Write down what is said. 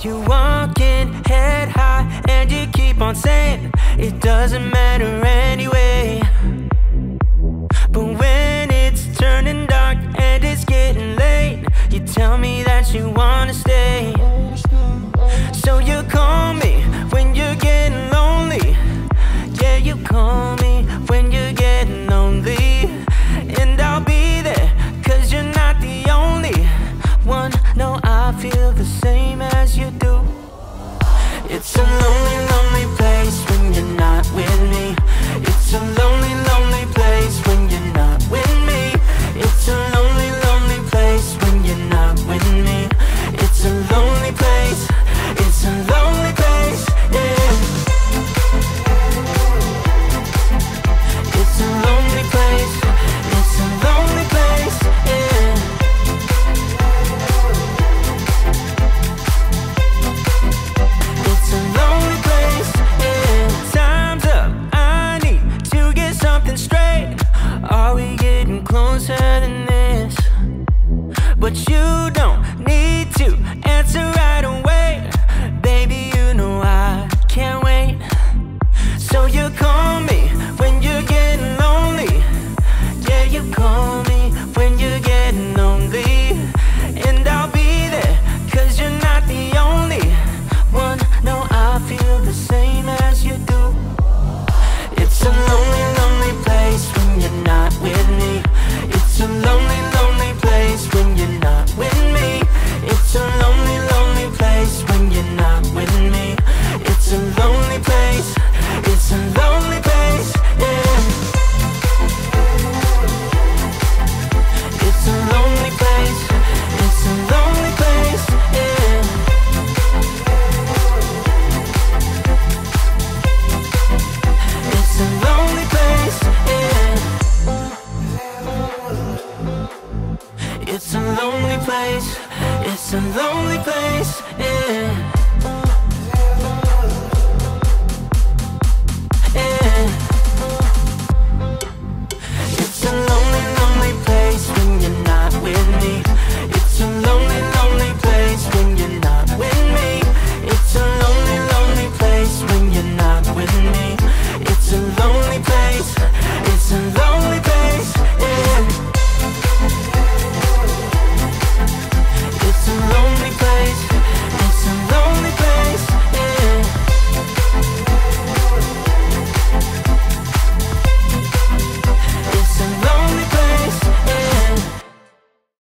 You walking head high and you keep on saying it doesn't matter anyway. But when it's turning dark and it's getting late, you tell me that you wanna stay. So you call me when you're getting lonely. Yeah, you call me when you're getting lonely. And I'll be there, 'cause you're not the only one. No, I feel the same as you do. It's a lonely, lonely place when you're not with me. It's a lonely, lonely place when you're not with me. It's a lonely, lonely place when you're not with me. It's a lonely place. It's a lonely place, yeah. It's a lonely place. It's a lonely place, yeah. It's a lonely place, yeah. Time's up, I need to get something straight. Are we getting closer than this? But you don't need to answer right away. Baby, you know I can't wait. So you call me when you're getting lonely. Yeah, you call me when you're getting lonely. And I'll be there, 'cause you're not the only one. No, I feel the same as you do. It's a lonely, lonely place when you're not with me. It's a lonely, lonely place when you're not with me. It's a lonely, lonely place when you're not with me. It's a lonely place. It's a lonely place, yeah. It's a lonely place. It's a lonely place, yeah. It's a lonely place, yeah. It's a lonely place. It's a lonely place,